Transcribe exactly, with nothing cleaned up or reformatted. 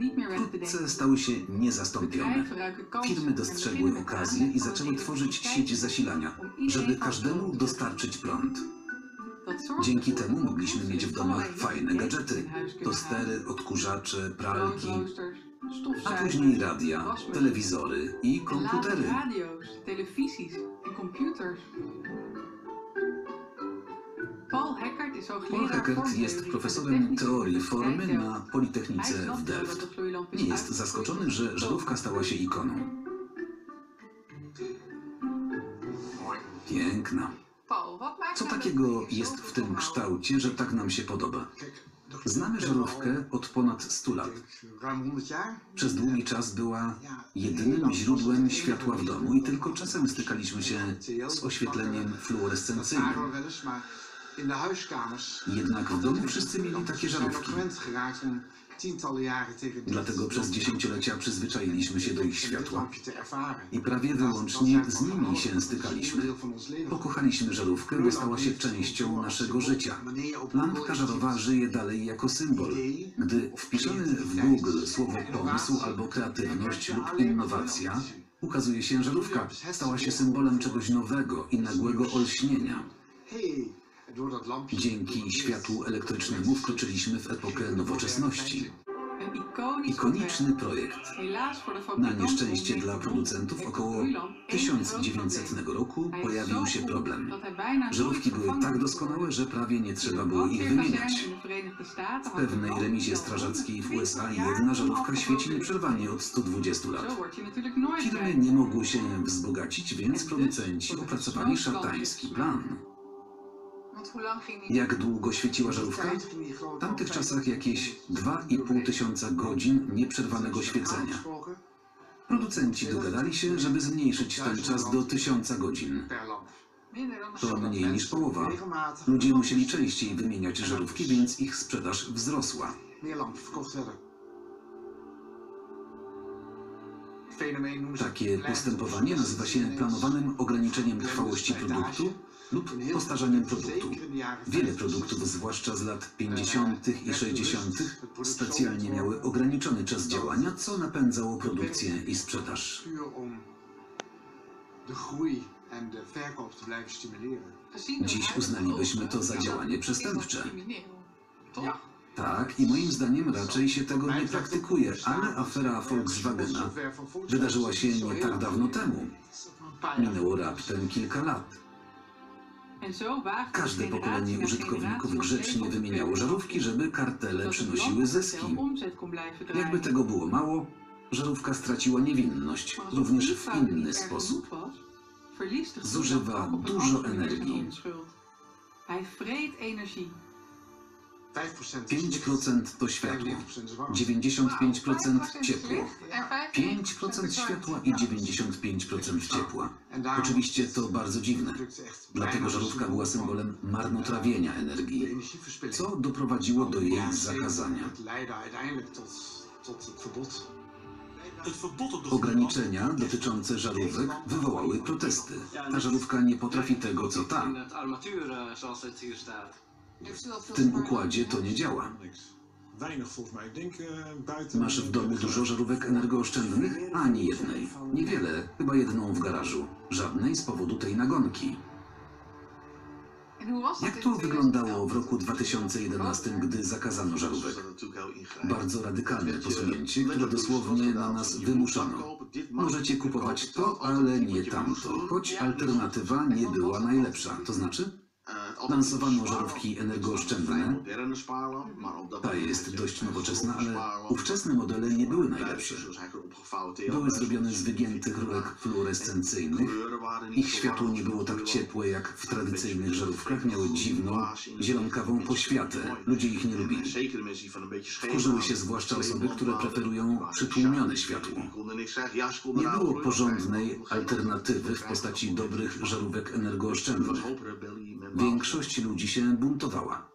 Wkrótce stały się niezastąpione. Firmy dostrzegły okazję i zaczęły tworzyć sieć zasilania, żeby każdemu dostarczyć prąd. Dzięki temu mogliśmy mieć w domach fajne gadżety, tostery, odkurzacze, pralki, a później radia, telewizory i komputery. Paul Heckert jest profesorem teorii formy na Politechnice w Delft. Nie jest zaskoczony, że żarówka stała się ikoną. Piękna. Co takiego jest w tym kształcie, że tak nam się podoba? Znamy żarówkę od ponad stu lat. Przez długi czas była jedynym źródłem światła w domu i tylko czasem stykaliśmy się z oświetleniem fluorescencyjnym. Jednak w domu wszyscy mieli takie żarówki. Dlatego przez dziesięciolecia przyzwyczailiśmy się do ich światła. I prawie wyłącznie z nimi się stykaliśmy. Pokochaliśmy żarówkę, bo stała się częścią naszego życia. Lampka żarowa żyje dalej jako symbol. Gdy wpiszemy w Google słowo pomysł albo kreatywność lub innowacja, ukazuje się żarówka. Stała się symbolem czegoś nowego i nagłego olśnienia. Dzięki światłu elektrycznemu wkroczyliśmy w epokę nowoczesności. Ikoniczny projekt. Na nieszczęście dla producentów około tysiąc dziewięćsetnego roku pojawił się problem. Żarówki były tak doskonałe, że prawie nie trzeba było ich wymieniać. W pewnej remizie strażackiej w U S A jedna żarówka świeci nieprzerwanie od stu dwudziestu lat. Firmy nie mogły się wzbogacić, więc producenci opracowali szatański plan. Jak długo świeciła żarówka? W tamtych czasach jakieś dwa i pół tysiąca godzin nieprzerwanego świecenia. Producenci dogadali się, żeby zmniejszyć ten czas do tysiąca godzin. To mniej niż połowa. Ludzie musieli częściej wymieniać żarówki, więc ich sprzedaż wzrosła. Takie postępowanie nazywa się planowanym ograniczeniem trwałości produktu lub postarzaniem produktu. Wiele produktów, zwłaszcza z lat pięćdziesiątych i sześćdziesiątych, specjalnie miały ograniczony czas działania, co napędzało produkcję i sprzedaż. Dziś uznalibyśmy to za działanie przestępcze. Tak, i moim zdaniem raczej się tego nie praktykuje, ale afera Volkswagena wydarzyła się nie tak dawno temu. Minęło raptem kilka lat. Każde pokolenie użytkowników grzecznie wymieniało żarówki, żeby kartele przynosiły zyski. Jakby tego było mało, żarówka straciła niewinność, również w inny sposób. Zużywa dużo energii. pięć procent to światło, dziewięćdziesiąt pięć procent ciepło. pięć procent światła i dziewięćdziesiąt pięć procent ciepła. Oczywiście to bardzo dziwne. Dlatego żarówka była symbolem marnotrawienia energii, co doprowadziło do jej zakazania. Ograniczenia dotyczące żarówek wywołały protesty. Ta żarówka nie potrafi tego, co ta. W tym układzie to nie działa. Masz w domu dużo żarówek energooszczędnych? Ani jednej. Niewiele, chyba jedną w garażu. Żadnej z powodu tej nagonki. Jak to wyglądało w roku dwa tysiące jedenastym, gdy zakazano żarówek? Bardzo radykalne posunięcie, które dosłownie na nas wymuszano. Możecie kupować to, ale nie tamto, choć alternatywa nie była najlepsza. To znaczy? Lansowano żarówki energooszczędne. Ta jest dość nowoczesna, ale ówczesne modele nie były najlepsze. Były zrobione z wygiętych rurek fluorescencyjnych. Ich światło nie było tak ciepłe jak w tradycyjnych żarówkach. Miały dziwną, zielonkawą poświatę. Ludzie ich nie lubili. Wkurzyły się zwłaszcza osoby, które preferują przytłumione światło. Nie było porządnej alternatywy w postaci dobrych żarówek energooszczędnych. Większość ludzi się buntowała.